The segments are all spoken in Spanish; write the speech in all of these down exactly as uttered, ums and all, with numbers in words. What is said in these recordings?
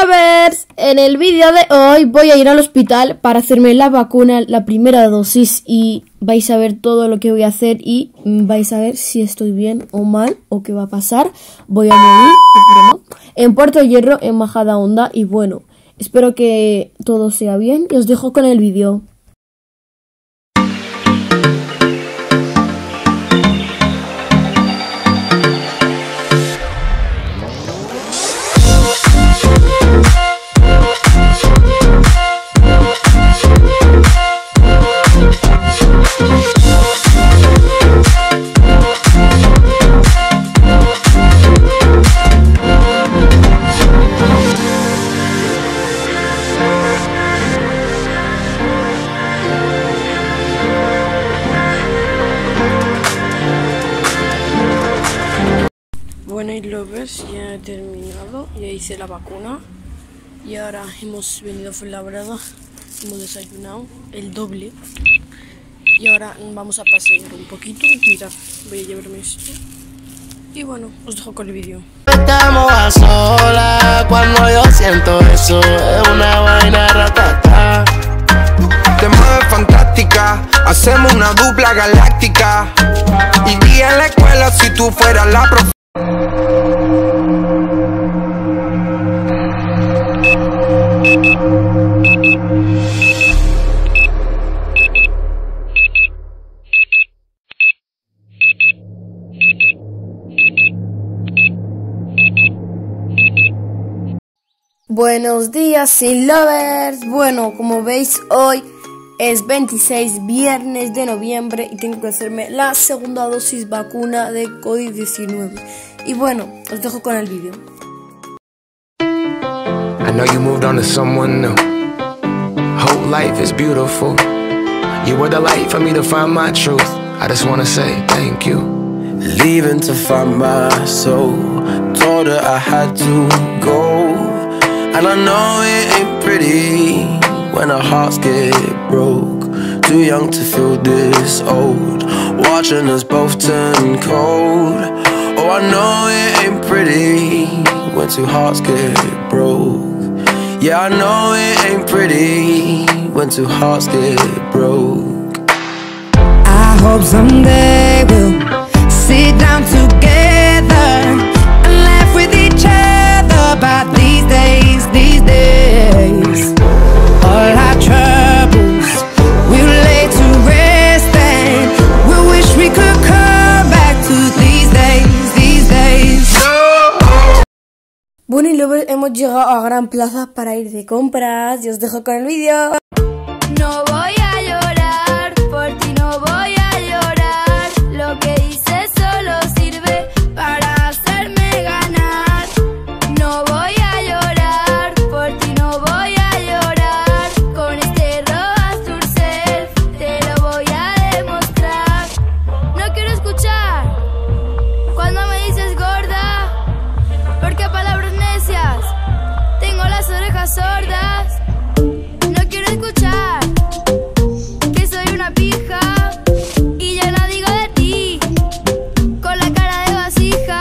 Lovers, en el vídeo de hoy voy a ir al hospital para hacerme la vacuna, la primera dosis, y vais a ver todo lo que voy a hacer y vais a ver si estoy bien o mal o qué va a pasar. Voy a morir, espero no, en Puerto Hierro, en Majadahonda, y bueno, espero que todo sea bien y os dejo con el vídeo. Bueno, y lovers, ya he terminado, ya hice la vacuna y ahora hemos venido a Fuenlabrada, hemos desayunado el doble y ahora vamos a pasear un poquito. Mirad, voy a llevarme esto y bueno, os dejo con el vídeo. Estamos a solas cuando yo siento eso, es una vaina ratata. Te mueves fantástica, hacemos una dupla galáctica. Iría en la escuela si tú fueras la profe. Buenos días, sin lovers. Bueno, como veis, hoy es veintiséis, viernes de noviembre, y tengo que hacerme la segunda dosis vacuna de COVID diecinueve. Y bueno, os dejo con el vídeo. I know you moved on to someone new. Whole life is beautiful. You were the light for me to find my truth. I just wanna say thank you. Leaving to find my soul. Told her I had to go. And I know it ain't pretty when our hearts get broke. Too young to feel this old, watching us both turn cold. Oh, I know it ain't pretty when two hearts get broke. Yeah, I know it ain't pretty when two hearts get broke. I hope someday we'll sit down together and laugh with each other about these days, these days. All our troubles we'll lay to rest, and we wish we could come back to these days, these days. Bueno, y luego hemos llegado a Gran Plaza para ir de compras y os dejo con el vídeo. No voy a llorar, por ti no voy a llorar. Lo que hice solo sirve para hacerme ganar. No voy a llorar, por ti no voy a llorar. Con este Roas Turcel te lo voy a demostrar. No quiero escuchar cuando me dices gorda, porque palabras necias, tengo las orejas sordas. No quiero escuchar que soy una pija y ya no digo de ti con la cara de vasija.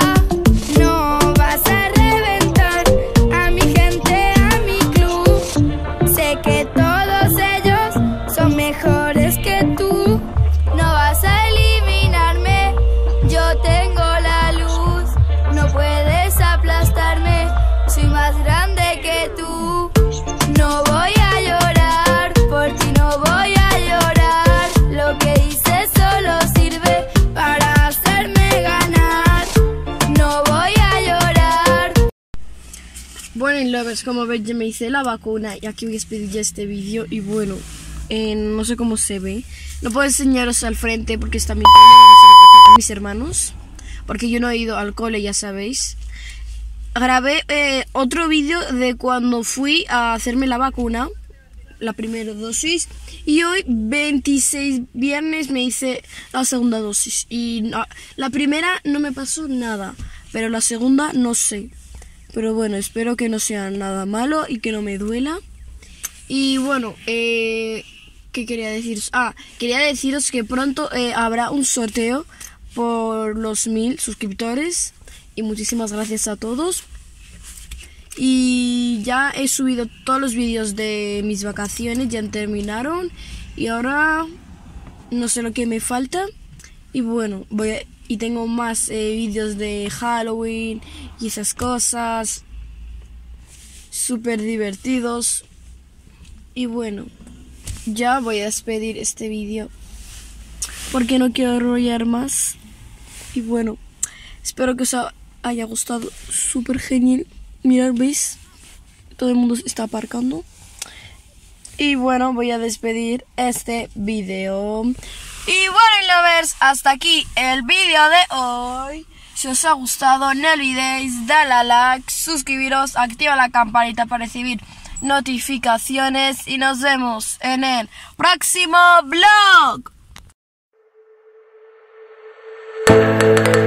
No vas a reventar a mi gente, a mi club. Sé que todos ellos son mejores que tú. No vas a eliminarme, yo tengo la luz. No puedes aplastarme, soy más grande que tú. No voy a llorar, por ti no voy a llorar. Lo que hice solo sirve para hacerme ganar. No voy a llorar. Bueno, y lovers, como veis, ya me hice la vacuna y aquí voy a despedir ya este vídeo. Y bueno, eh, no sé cómo se ve, no puedo enseñaros al frente porque está mi cole, vamos a recoger a mis hermanos, porque yo no he ido al cole, ya sabéis. Grabé eh, otro vídeo de cuando fui a hacerme la vacuna, la primera dosis, y hoy veintiséis viernes me hice la segunda dosis. Y no, la primera no me pasó nada, pero la segunda no sé. Pero bueno, espero que no sea nada malo y que no me duela. Y bueno, eh, ¿qué quería deciros? Ah, quería deciros que pronto eh, habrá un sorteo por los mil suscriptores. Y muchísimas gracias a todos. Y ya. ya he subido todos los vídeos de mis vacaciones, ya terminaron. Y ahora no sé lo que me falta. Y bueno, voy a, y tengo más eh, vídeos de Halloween y esas cosas. Súper divertidos. Y bueno, ya voy a despedir este vídeo porque no quiero enrollar más. Y bueno, espero que os haya gustado. Súper genial. Mirad, ¿veis? Todo el mundo está aparcando. Y bueno, voy a despedir este vídeo. Y bueno, lovers, hasta aquí el vídeo de hoy. Si os ha gustado, no olvidéis darle a like, suscribiros, activa la campanita para recibir notificaciones. Y nos vemos en el próximo vlog.